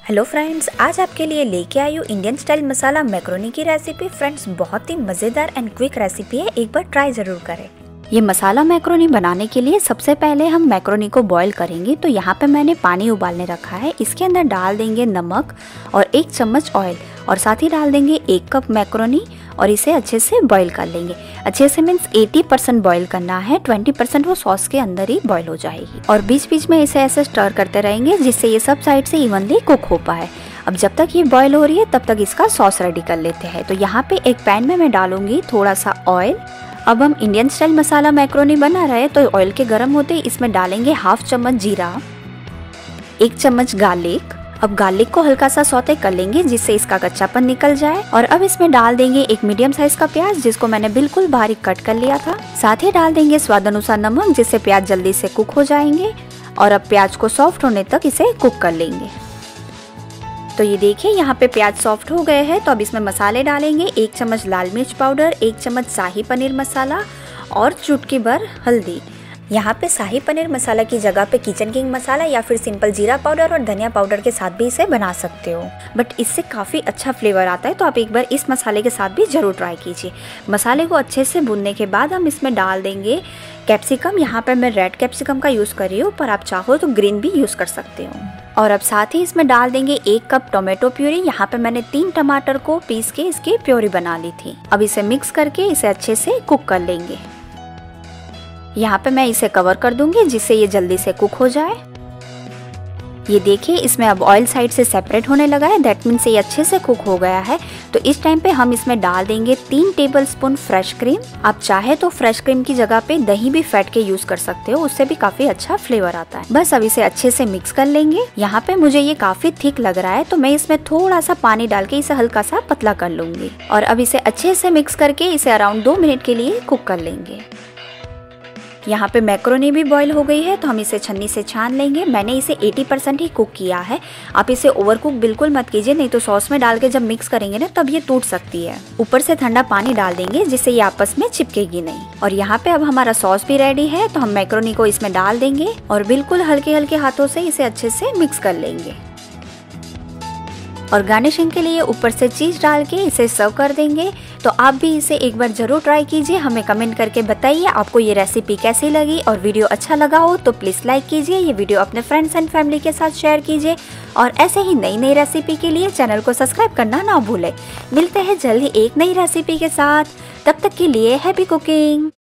Hello friends, आज आपके लिए लेके आई हूँ इंडियन स्टाइल मसाला मैक्रोनी की रेसिपी। फ्रेंड्स, बहुत ही मज़ेदार एंड क्विक रेसिपी है, एक बार ट्राई ज़रूर करें। ये मसाला मैक्रोनी बनाने के लिए सबसे पहले हम मैक्रोनी को बॉईल करेंगे। तो यहाँ पे मैंने पानी उबालने रखा है, इसके अंदर डाल देंगे नमक और 1 चम्मच ऑयल और साथ ही डाल देंगे 1 कप मैक्रोनी और इसे अच्छे से बॉईल कर लेंगे। अच्छे से मीन्स 80% बॉईल करना है, 20% वो सॉस के अंदर ही बॉईल हो जाएगी। और बीच बीच में इसे ऐसे स्टर करते रहेंगे जिससे ये सब साइड से इवनली कुक हो पाए। अब जब तक ये बॉईल हो रही है तब तक इसका सॉस रेडी कर लेते हैं। तो यहाँ पे एक पैन में मैं डालूंगी थोड़ा सा ऑयल। अब हम इंडियन स्टाइल मसाला मैक्रोनी बना रहे हैं तो ऑयल के गर्म होते ही इसमें डालेंगे 1/2 चम्मच जीरा, 1 चम्मच गार्लिक। अब गार्लिक को हल्का सा सौते कर लेंगे जिससे इसका कच्चापन निकल जाए। और अब इसमें डाल देंगे एक मीडियम साइज का प्याज जिसको मैंने बिल्कुल बारीक कट कर लिया था। साथ ही डाल देंगे स्वाद अनुसार नमक जिससे प्याज जल्दी से कुक हो जाएंगे। और अब प्याज को सॉफ्ट होने तक इसे कुक कर लेंगे। तो ये देखिए यहाँ पे प्याज सॉफ्ट हो गए हैं। तो अब इसमें मसाले डालेंगे 1 चम्मच लाल मिर्च पाउडर, 1 चम्मच शाही पनीर मसाला और चुटकी भर हल्दी। यहाँ पे शाही पनीर मसाला की जगह पे किचन किंग मसाला या फिर सिंपल जीरा पाउडर और धनिया पाउडर के साथ भी इसे बना सकते हो, बट इससे काफ़ी अच्छा फ्लेवर आता है। तो आप एक बार इस मसाले के साथ भी ज़रूर ट्राई कीजिए। मसाले को अच्छे से भूनने के बाद हम इसमें डाल देंगे कैप्सिकम। यहाँ पर मैं रेड कैप्सिकम का यूज़ कर रही हूँ, पर आप चाहो तो ग्रीन भी यूज़ कर सकते हो। और अब साथ ही इसमें डाल देंगे 1 कप टोमेटो प्यूरी। यहाँ पे मैंने 3 टमाटर को पीस के इसकी प्यूरी बना ली थी। अब इसे मिक्स करके इसे अच्छे से कुक कर लेंगे। यहाँ पे मैं इसे कवर कर दूंगी जिससे ये जल्दी से कुक हो जाए। ये देखिए इसमें अब ऑयल साइड से सेपरेट होने लगा है, दैट मीन्स ये अच्छे से कुक हो गया है। तो इस टाइम पे हम इसमें डाल देंगे 3 टेबलस्पून फ्रेश क्रीम। आप चाहे तो फ्रेश क्रीम की जगह पे दही भी फेंट के यूज कर सकते हो, उससे भी काफी अच्छा फ्लेवर आता है। बस अब इसे अच्छे से मिक्स कर लेंगे। यहाँ पे मुझे ये काफी थिक लग रहा है तो मैं इसमें थोड़ा सा पानी डाल के इसे हल्का सा पतला कर लूंगी। और अब इसे अच्छे से मिक्स करके इसे अराउंड 2 मिनट के लिए कुक कर लेंगे। यहाँ पे मैक्रोनी भी बॉईल हो गई है तो हम इसे छन्नी से छान लेंगे। मैंने इसे 80% ही कुक किया है। आप इसे ओवर कुक बिल्कुल मत कीजिए, नहीं तो सॉस में डाल के जब मिक्स करेंगे ना तब ये टूट सकती है। ऊपर से ठंडा पानी डाल देंगे जिससे ये आपस में चिपकेगी नहीं। और यहाँ पे अब हमारा सॉस भी रेडी है तो हम मैक्रोनी को इसमें डाल देंगे और बिल्कुल हल्के हल्के हाथों से इसे अच्छे से मिक्स कर लेंगे। और गार्निशिंग के लिए ऊपर से चीज डाल के इसे सर्व कर देंगे। तो आप भी इसे एक बार जरूर ट्राई कीजिए। हमें कमेंट करके बताइए आपको ये रेसिपी कैसी लगी। और वीडियो अच्छा लगा हो तो प्लीज़ लाइक कीजिए, ये वीडियो अपने फ्रेंड्स एंड फैमिली के साथ शेयर कीजिए। और ऐसे ही नई नई रेसिपी के लिए चैनल को सब्सक्राइब करना ना भूलें। मिलते हैं जल्द ही एक नई रेसिपी के साथ, तब तक के लिए हैप्पी कुकिंग।